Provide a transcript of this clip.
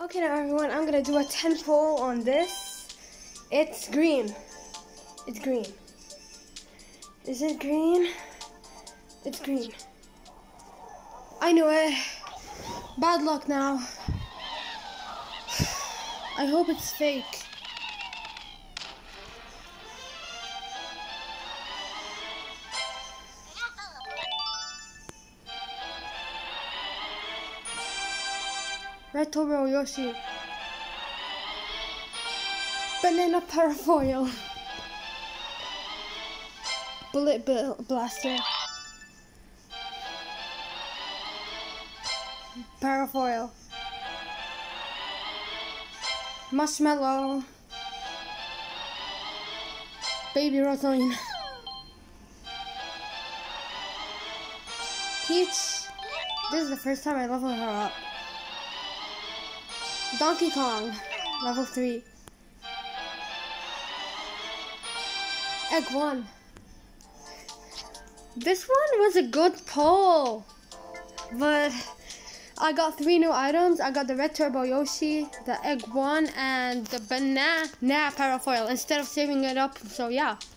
Okay now everyone, I'm gonna do a 10 pull on this. It's green. It's green. Is it green? It's green. I knew it. Bad luck now. I hope it's fake. Red Turbo Yoshi. Banana Parafoil. Bullet Blaster. Parafoil. Marshmallow. Baby Rosaline. Peach. This is the first time I level her up. Donkey Kong, level 3. Egg 1. This one was a good pull, but I got 3 new items. I got the Red Turbo Yoshi, the Egg 1, and the Banana Parafoil instead of saving it up. So yeah.